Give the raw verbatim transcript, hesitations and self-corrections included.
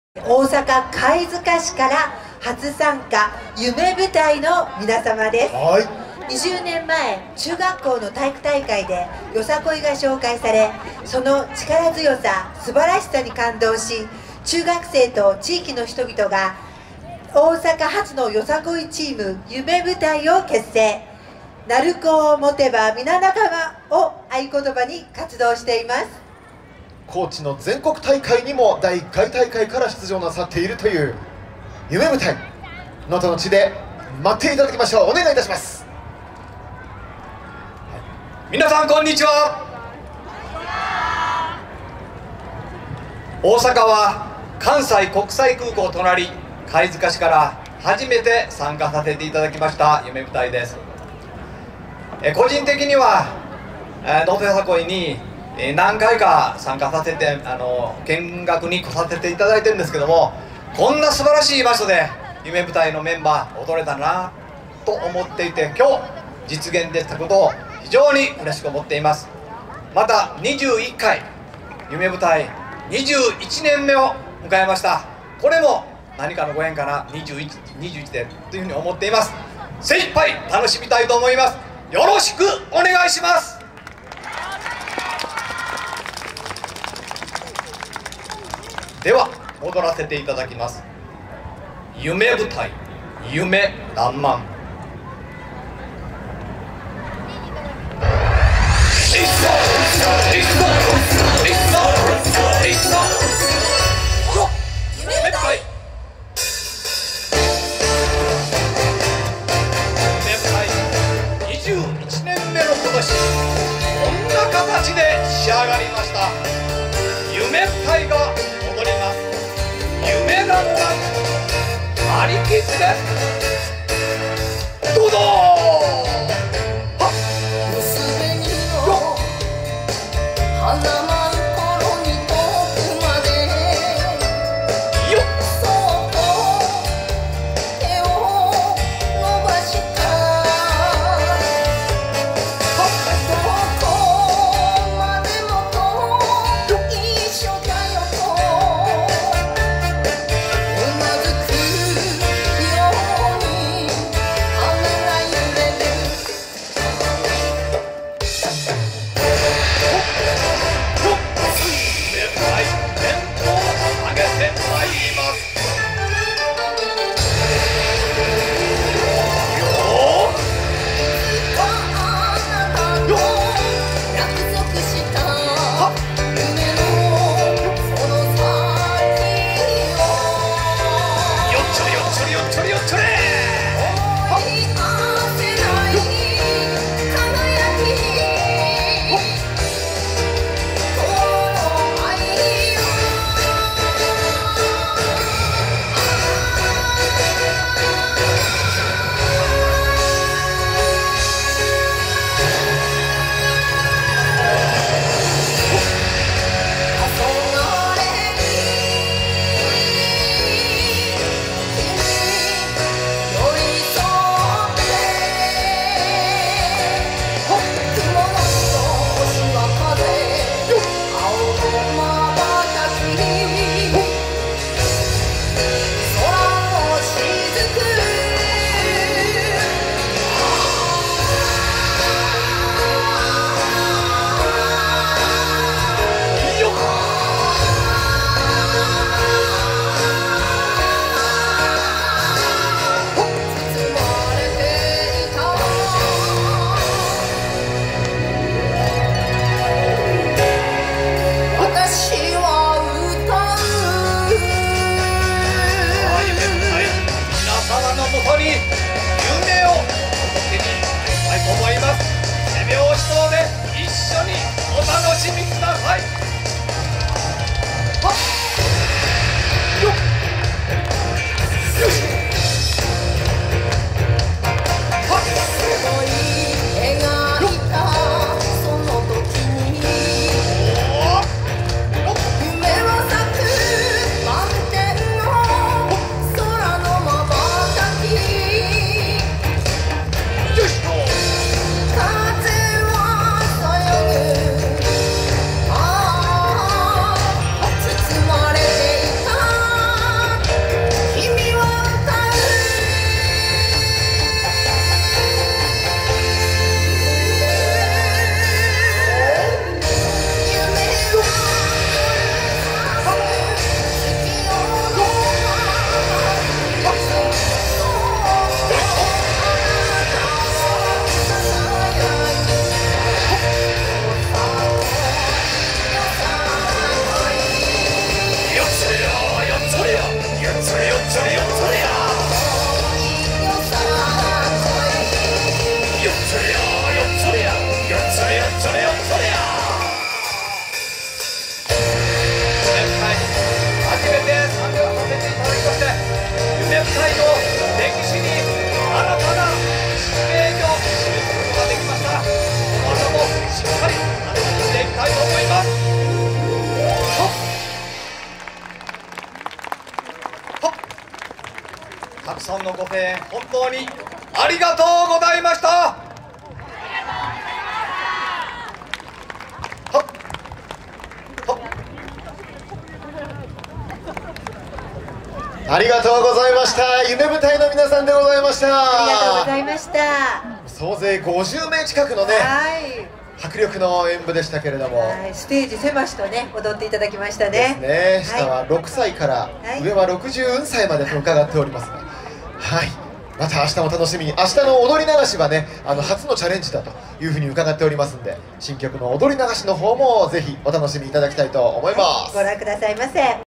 大阪貝塚市から初参加夢舞台の皆様です。にじゅうねんまえ、中学校の体育大会でよさこいが紹介され、その力強さ、素晴らしさに感動し、中学生と地域の人々が大阪発のよさこいチーム夢舞台を結成。鳴子を持てば皆仲間を合言葉に活動しています。 高知の全国大会にもだいいっかい大会から出場なさっているという夢舞台、能登の地で待っていただきましょう。お願いいたします。 皆さんこんにちは。大阪は関西国際空港隣貝塚市から初めて参加させていただきました夢舞台です。え個人的には能登よさこいに何回か参加させてあの見学に来させていただいてるんですけども、こんな素晴らしい場所で夢舞台のメンバー踊れたなと思っていて、今日実現できたことを非常に嬉しく思っています。またにじゅういっかい夢舞台にじゅういちねんめを迎えました。これも何かのご縁かな、にじゅういち、にじゅういちでというふうに思っています。精一杯楽しみたいと思います。よろしくお願いします。では踊らせていただきます。夢舞台、夢らんまん。夢舞台、夢舞台にじゅういちねんめの今年、こんな形で仕上がりました。夢舞台が踊ります。夢らんまん、張り切ってどうぞ。 娘にも花舞う頃に遠くまでよっ、 そっと手を伸ばしたどこまでもと一緒だよとうなずくように花がたくさんのご声援本当にありがとうございました。 ありがとうございました。夢舞台の皆さんでございました。 ありがとうございました。 総勢ごじゅうめい近くのね、 はい迫力の演舞でしたけれども、 はい、ステージ狭しとね踊っていただきましたね。 ですね。下はろくさいからはい上はろくじゅっさいまでと伺っておりますが、はい、また明日も楽しみに。明日の踊り流しはね、あの初のチャレンジだというふうに伺っておりますんで、新曲の踊り流しの方もぜひお楽しみいただきたいと思います。 ご覧くださいませ。